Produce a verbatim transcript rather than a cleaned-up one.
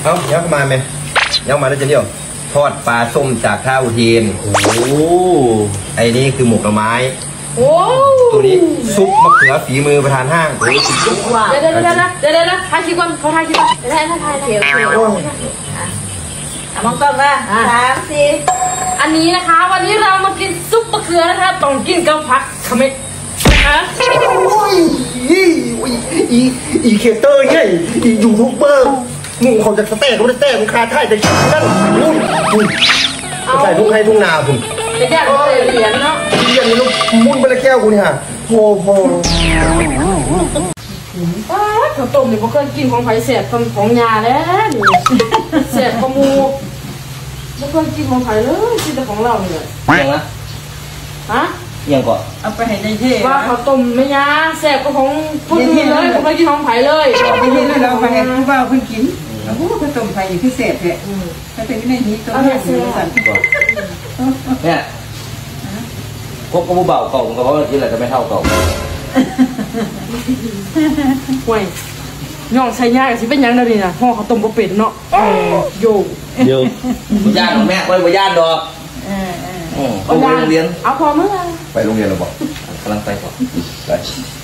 เอ้ายักมาไหมยักมาแล้วจะเดียวทอดปลาส้มจากท่าอุเทนโอ้ไอ้นี่คือหมกหน่อไม้โอ้ตัวนี้ซุปมะเขือฝีมือประธานห้างโอ้ยสุดยอดเดี๋ยวเดี๋ยวเดี๋ยวเดี๋ยวเดี๋ยวนะถ่ายคลิปก่อนเขาถ่ายคลิปก่อนเดี๋ยวถ่ายถ่ายถ่ายเดี๋ยวมองกล้องนะสามสี่อันนี้นะคะวันนี้เรามากินซุปมะเขือนะคะต้องกินกับผักขมิ้นนะคะโอ้ยอีอีเคเตอร์ไงอียูทูบเบอร์มึงเขาจะสเต็กเขาจะแต้มึงคาท่ายจะกินนั่นใส่ทุ่งให้ทุ่งนาคุณจะแก้เหรียญเนาะเหรียญนี่ลูกมุ่นไปละแก้วกูนี่ฮะโอ้โหข้าวต้มเนี่ยผมเคยกินของไผ่เสียบของยาแล้วนี่เสียบของมูไม่เคยกินของไผ่เลยกินแต่ของเราเนี่ยยังนะฮะยังก่อนเอาไปให้ในเทว่าข้าวต้มไม่ยาเสียบก็ของพูดเลยผมไม่กินของไผ่เลยไม่กินเลยเราไปให้ผู้บ่าวเพิ่งกินแล้วผู้ข้าวต้มไผ่อยู่พิเศษเนี่ยถ้าเป็นในนี้ตัวนี้คือสั่นเนี่ยพวกผู้บ่าวเก่าผมก็ว่ากินอะไรจะไม่เท่าเก่าห่วยย่องใช้ยากสิเป็นยังได้ดีนะห่อเขาต้มบะเป็ดเนาะโยโยบุญญาณของแม่ไปบุญญาณดอกไปโรงเรียนเอาพอเมื่อไปโรงเรียนเราบอกกำลังไปก่อนไป